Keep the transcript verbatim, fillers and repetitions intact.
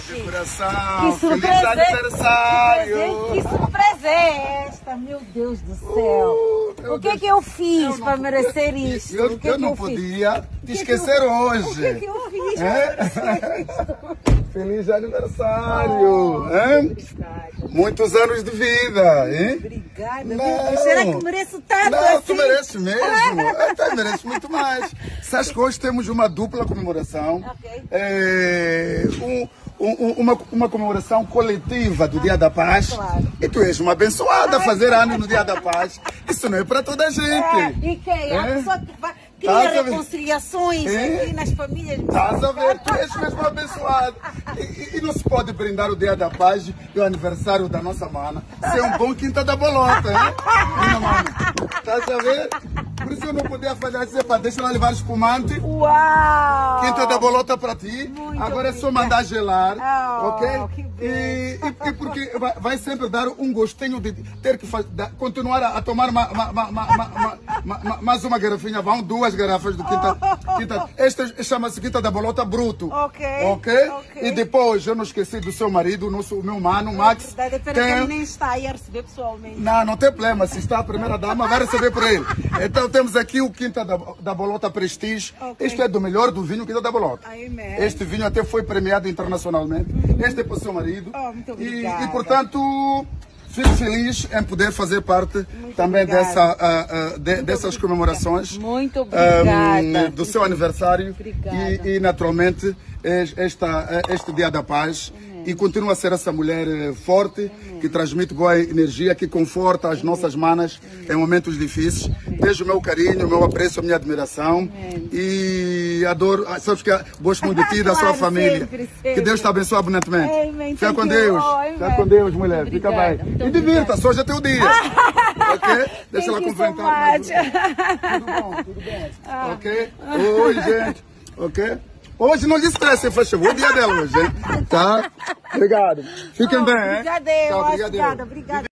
de coração. Que surpresa! Feliz aniversário! Que surpresa é esta, meu Deus do céu! Uh, o que é que eu fiz para merecer isto? Eu, o que eu é que não eu podia fiz? te esquecer hoje. O que é que eu fiz para É? merecer isto? Feliz aniversário! Oh, hein? Muitos anos de vida, hein? Obrigada. Não. Será que mereço tanto Não, assim? tu mereces mesmo. Até mereces muito mais. Sabes que hoje temos uma dupla comemoração. Ok. É, um, um, uma, uma comemoração coletiva do Dia da Paz. Claro. E tu és uma abençoada a fazer ano no Dia da Paz. Isso não é para toda a gente. É, e quem? A É? pessoa que vai Tá cria a ver? reconciliações É? aqui nas famílias. Estás a ver? Tu és mesmo abençoado. E, e- e não se pode brindar o Dia da Paz e o aniversário da nossa mana ser um bom Quinta da Bolota, hein? Minha mana. Estás a ver? Por isso eu não podia falhar dizer, pá, deixa ela levar espumante. Uau! Quinta da Bolota para ti. Muito Agora é só obrigada. mandar gelar, Oh, ok? que E, e- e porque vai, vai sempre dar um gostinho de ter que faz- da- continuar a, a tomar uma, uma- uma- uma- uma- uma- uma- mais uma garrafinha. Vão duas garrafas do Quinta. Quinta. Esta chama-se Quinta da Bolota Bruto. Ok, ok? ok. E depois, eu não esqueci do seu marido, o nosso, o meu mano, Max. Verdade, pena que ele nem está aí a receber pessoalmente. Não, não tem problema. Se está a primeira dama, vai receber por ele. Então temos aqui o Quinta da, da Bolota Prestige. Ok. Este é do melhor do vinho Quinta da Bolota. Amen. Este vinho até foi premiado internacionalmente. Este é para o seu marido. Oh, muito e, obrigada. e, portanto, fico feliz em poder fazer parte Muito também obrigada. dessa, ah, ah, de- Muito dessas obrigada. comemorações. Muito obrigada. ah, do seu aniversário. Obrigada. E, e, naturalmente, es- esta, este Dia da Paz. E continua a ser essa mulher eh, forte, que transmite boa energia, que conforta as nossas manas em momentos difíceis. Deixo o meu carinho, o meu apreço, a minha admiração. E adoro, ah, sabes que gosto muito de ti e da sua Claro, família. sempre, sempre. Que Deus te abençoe abundantemente. Amen. Fica Thank com you. Deus. Oh, Fica amen. com Deus, mulher. Muito Fica obrigada, bem. muito E divirta-se, hoje é teu dia. Ok? Deixa ela Thank you so complementar mais much. um. Tudo bom, tudo bem. Ok? Oi, gente. Ok? Hoje não lhe estresse, faz favor. O dia dela hoje, hein? Tá? Obrigado. Fiquem bem, hein? Obrigada, eu. Tchau, Obrigada, obrigada.